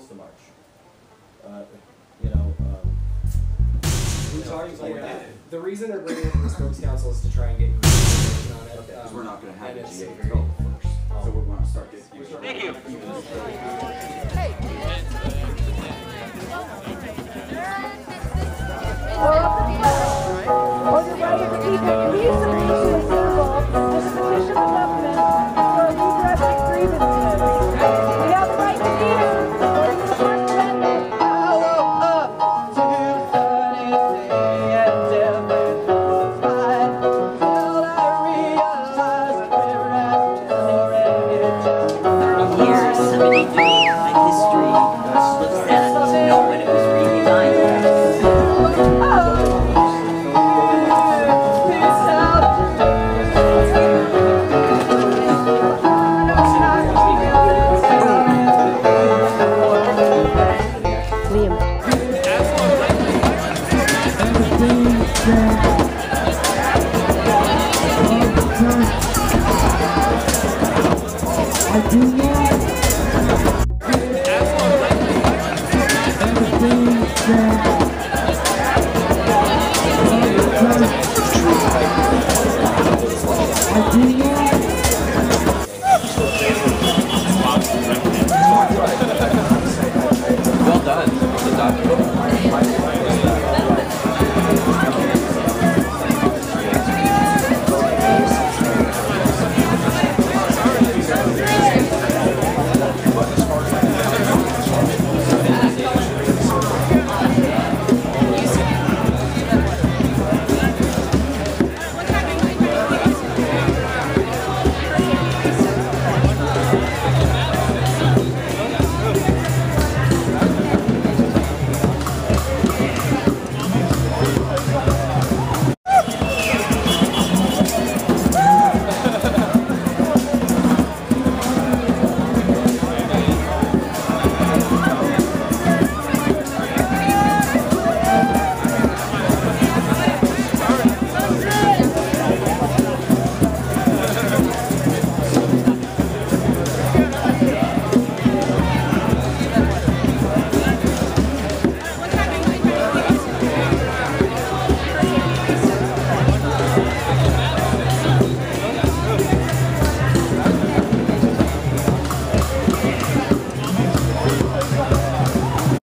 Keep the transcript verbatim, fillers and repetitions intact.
supposed to march. Uh, you know, um, We you know, talked, things like like that. that. The reason they're bringing it to the spokes council is to try and get information on it. Because um, we're not going to have and a it's G A very- develop first. So we're going to start getting. Thank you. Or you're ready to keep it peacefully assemble as a petition to government for redressing grievances. We have the right to hear, or you the referendum. I woke up to sunny day and everything was fine till I realized that we're at thirty years, somebody doing my history looks at it to know when it was really mine. I do